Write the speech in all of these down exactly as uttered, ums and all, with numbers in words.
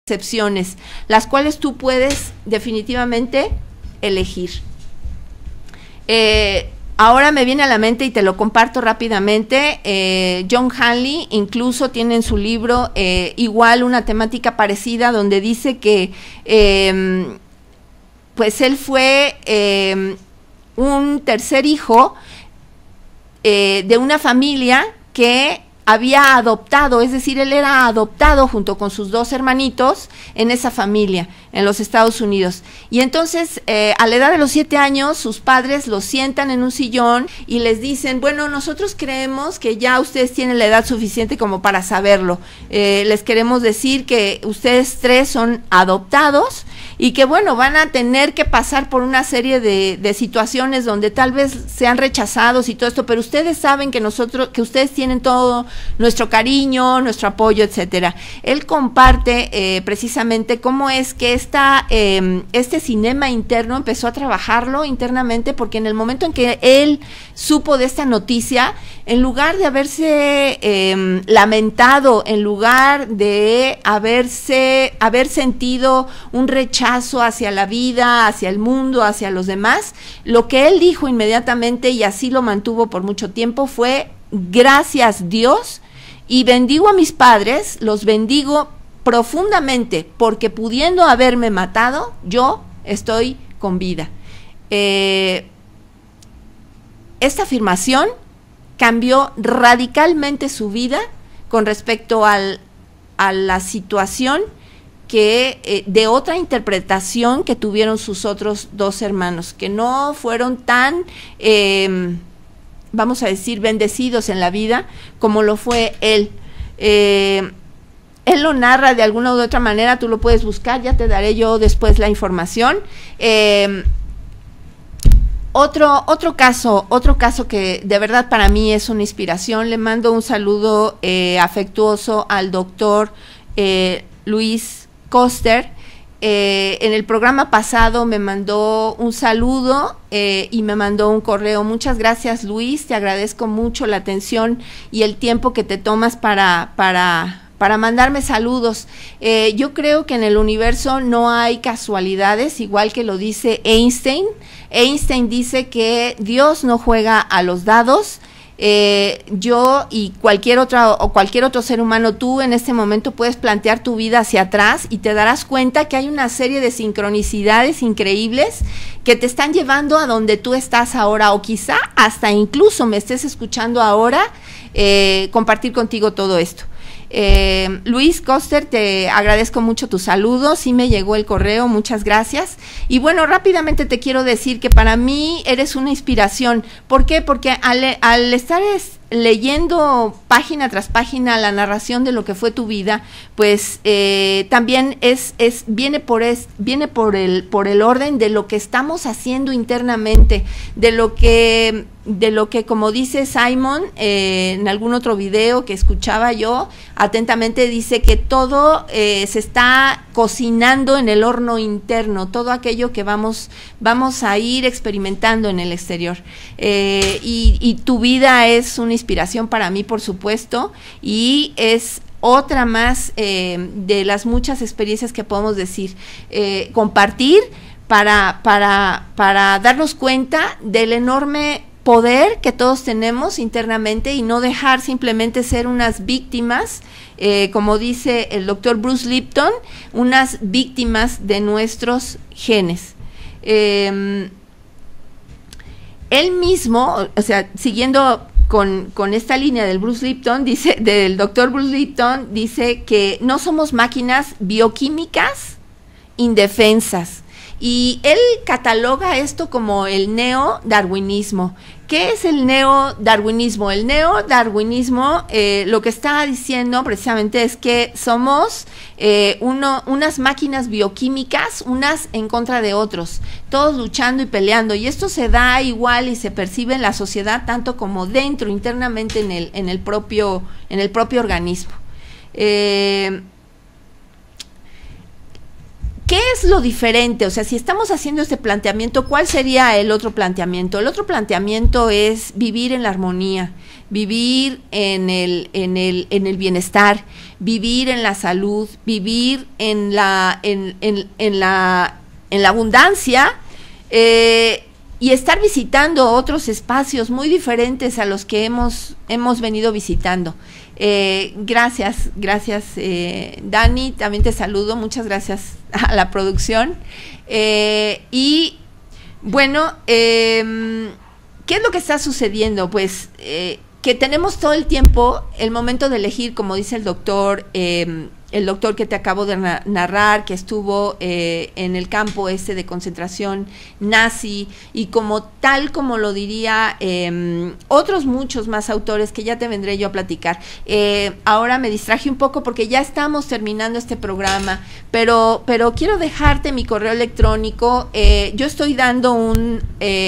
excepciones, las cuales tú puedes definitivamente elegir. Eh, ahora me viene a la mente y te lo comparto rápidamente, eh, John Hanley incluso tiene en su libro eh, igual una temática parecida donde dice que eh, pues él fue eh, un tercer hijo eh, de una familia que había adoptado, es decir, él era adoptado junto con sus dos hermanitos en esa familia, en los Estados Unidos. Y entonces, eh, a la edad de los siete años, sus padres los sientan en un sillón y les dicen, bueno, nosotros creemos que ya ustedes tienen la edad suficiente como para saberlo. Eh, les queremos decir que ustedes tres son adoptados y que, bueno, van a tener que pasar por una serie de, de situaciones donde tal vez sean rechazados y todo esto, pero ustedes saben que nosotros, que ustedes tienen todo nuestro cariño, nuestro apoyo, etcétera. Él comparte eh, precisamente cómo es que esta, eh, este cinema interno empezó a trabajarlo internamente, porque en el momento en que él supo de esta noticia, en lugar de haberse eh, lamentado, en lugar de haberse, haber sentido un rechazo hacia la vida, hacia el mundo, hacia los demás, lo que él dijo inmediatamente, y así lo mantuvo por mucho tiempo, fue: gracias Dios, y bendigo a mis padres, los bendigo profundamente, porque pudiendo haberme matado, yo estoy con vida. Eh, esta afirmación cambió radicalmente su vida con respecto al, a la situación que eh, de otra interpretación que tuvieron sus otros dos hermanos, que no fueron tan eh, vamos a decir, bendecidos en la vida, como lo fue él. Eh, él lo narra de alguna u otra manera, tú lo puedes buscar, ya te daré yo después la información. Eh, otro, otro caso, otro caso que de verdad para mí es una inspiración, le mando un saludo eh, afectuoso al doctor eh, Luis Koster. Eh, en el programa pasado me mandó un saludo eh, y me mandó un correo. Muchas gracias, Luis, te agradezco mucho la atención y el tiempo que te tomas para, para, para mandarme saludos. Eh, yo creo que en el universo no hay casualidades, igual que lo dice Einstein. Einstein dice que Dios no juega a los dados. Eh, yo y cualquier otra o cualquier otro ser humano, tú en este momento puedes plantear tu vida hacia atrás y te darás cuenta que hay una serie de sincronicidades increíbles que te están llevando a donde tú estás ahora, o quizá hasta incluso me estés escuchando ahora, eh, compartir contigo todo esto. Eh, Luis Koster, te agradezco mucho tu saludo, sí me llegó el correo, muchas gracias. Y bueno, rápidamente te quiero decir que para mí eres una inspiración. ¿Por qué? Porque al, al estar es, leyendo página tras página la narración de lo que fue tu vida, pues eh, también es, es viene por es, viene por el por el orden de lo que estamos haciendo internamente, de lo que de lo que como dice Simon eh, en algún otro video que escuchaba yo atentamente, dice que todo eh, se está cocinando en el horno interno, todo aquello que vamos vamos a ir experimentando en el exterior, eh, y, y tu vida es una inspiración para mí, por supuesto, y es otra más eh, de las muchas experiencias que podemos decir, eh, compartir para, para, para darnos cuenta del enorme poder que todos tenemos internamente y no dejar simplemente ser unas víctimas, eh, como dice el doctor Bruce Lipton, unas víctimas de nuestros genes. Eh, él mismo, o sea, siguiendo Con, con esta línea del Bruce Lipton, dice, del doctor Bruce Lipton, dice que no somos máquinas bioquímicas indefensas. Y él cataloga esto como el neodarwinismo. ¿Qué es el neodarwinismo? El neodarwinismo eh, lo que está diciendo precisamente es que somos eh, uno, unas máquinas bioquímicas, unas en contra de otros, todos luchando y peleando, y esto se da igual y se percibe en la sociedad tanto como dentro, internamente en el, en el, propio, en el propio organismo. Eh, ¿Qué ¿qué es lo diferente? O sea, si estamos haciendo este planteamiento, ¿cuál sería el otro planteamiento? El otro planteamiento es vivir en la armonía, vivir en el, en el, en el bienestar, vivir en la salud, vivir en la, en, en, en la, en la abundancia, eh, y estar visitando otros espacios muy diferentes a los que hemos, hemos venido visitando. Eh, gracias, gracias eh, Dani, también te saludo, muchas gracias a la producción. Eh, y bueno, eh, ¿qué es lo que está sucediendo? Pues eh, que tenemos todo el tiempo el momento de elegir, como dice el doctor, eh, el doctor que te acabo de na narrar, que estuvo eh, en el campo este de concentración nazi, y como tal como lo diría eh, otros muchos más autores que ya te vendré yo a platicar. Eh, ahora me distraje un poco porque ya estamos terminando este programa, pero, pero quiero dejarte mi correo electrónico. Eh, yo estoy dando un...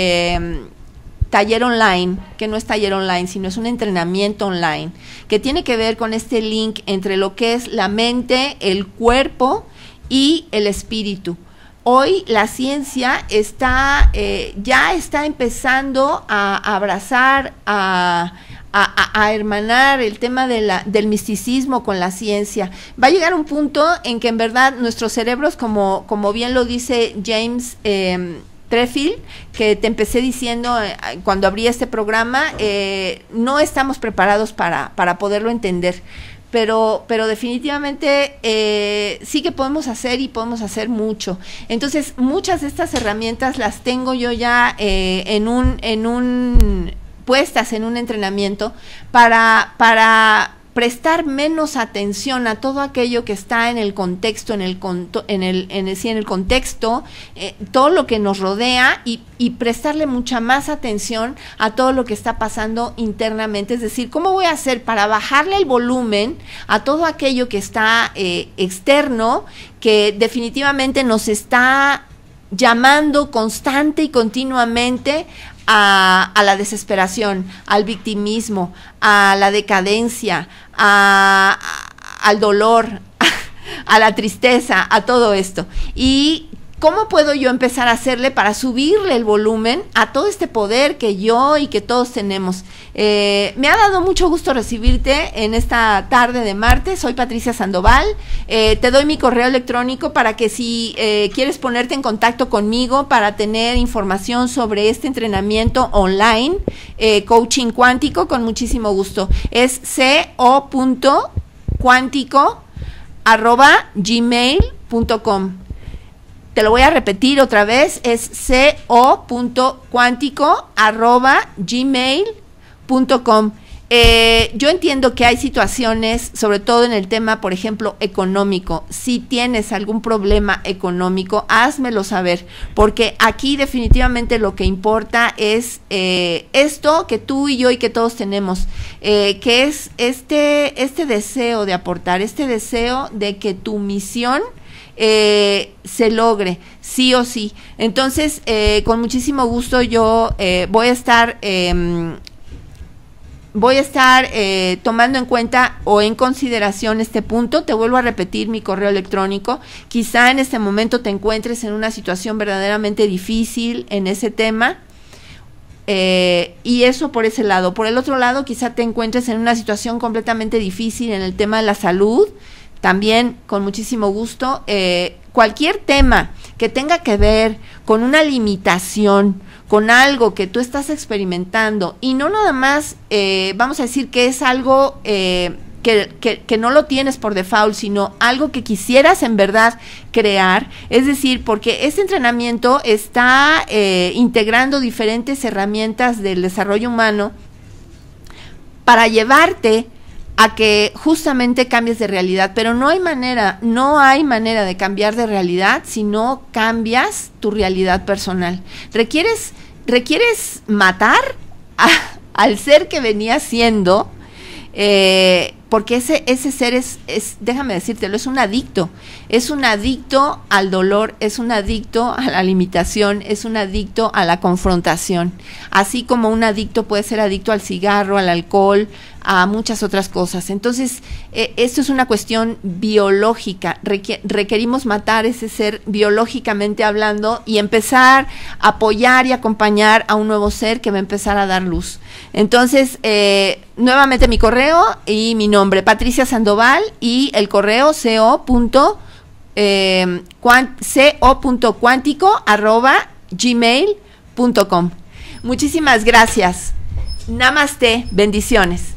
Eh, taller online, que no es taller online, sino es un entrenamiento online, que tiene que ver con este link entre lo que es la mente, el cuerpo y el espíritu. Hoy la ciencia está, eh, ya está empezando a abrazar, a, a, a hermanar el tema de la, del misticismo con la ciencia. Va a llegar un punto en que en verdad nuestros cerebros, como, como bien lo dice James eh, Trefil, que te empecé diciendo eh, cuando abrí este programa, eh, no estamos preparados para, para poderlo entender, pero, pero definitivamente eh, sí que podemos hacer, y podemos hacer mucho. Entonces, muchas de estas herramientas las tengo yo ya eh, en un, en un, puestas en un entrenamiento para, para prestar menos atención a todo aquello que está en el contexto, en el en el en el, sí, en el contexto, eh, todo lo que nos rodea, y, y prestarle mucha más atención a todo lo que está pasando internamente. Es decir, ¿cómo voy a hacer para bajarle el volumen a todo aquello que está eh, externo, que definitivamente nos está llamando constante y continuamente A, a la desesperación, al victimismo, a la decadencia, a, a, al dolor, a, a la tristeza, a todo esto? Y ¿cómo puedo yo empezar a hacerle para subirle el volumen a todo este poder que yo y que todos tenemos? Eh, me ha dado mucho gusto recibirte en esta tarde de martes. Soy Patricia Sandoval. Eh, te doy mi correo electrónico para que si eh, quieres ponerte en contacto conmigo para tener información sobre este entrenamiento online, eh, coaching cuántico, con muchísimo gusto. Es co cuántico arroba gmail punto com. Te lo voy a repetir otra vez, es co cuántico arroba gmail punto com. Eh, yo entiendo que hay situaciones, sobre todo en el tema, por ejemplo, económico. Si tienes algún problema económico, házmelo saber, porque aquí definitivamente lo que importa es eh, esto que tú y yo y que todos tenemos, eh, que es este, este deseo de aportar, este deseo de que tu misión Eh, se logre, sí o sí. Entonces, eh, con muchísimo gusto yo eh, voy a estar eh, voy a estar eh, tomando en cuenta o en consideración este punto. Te vuelvo a repetir mi correo electrónico. Quizá en este momento te encuentres en una situación verdaderamente difícil en ese tema, eh, y eso por ese lado. Por el otro lado, quizá te encuentres en una situación completamente difícil en el tema de la salud. También, con muchísimo gusto, eh, cualquier tema que tenga que ver con una limitación, con algo que tú estás experimentando, y no nada más, eh, vamos a decir que es algo eh, que, que, que no lo tienes por default, sino algo que quisieras en verdad crear. Es decir, porque este entrenamiento está eh, integrando diferentes herramientas del desarrollo humano para llevarte a que justamente cambies de realidad, pero no hay manera, no hay manera de cambiar de realidad si no cambias tu realidad personal. Requieres, requieres matar a, al ser que venías siendo, eh, porque ese, ese ser es, es, déjame decírtelo, es un adicto, es un adicto al dolor, es un adicto a la limitación, es un adicto a la confrontación, así como un adicto puede ser adicto al cigarro, al alcohol, a muchas otras cosas. Entonces, eh, esto es una cuestión biológica, Requ- requerimos matar ese ser biológicamente hablando y empezar a apoyar y acompañar a un nuevo ser que va a empezar a dar luz. Entonces, eh, nuevamente mi correo y mi nombre, Patricia Sandoval, y el correo co. Eh, co.cuántico arroba gmail punto com. Muchísimas gracias. Namaste, bendiciones.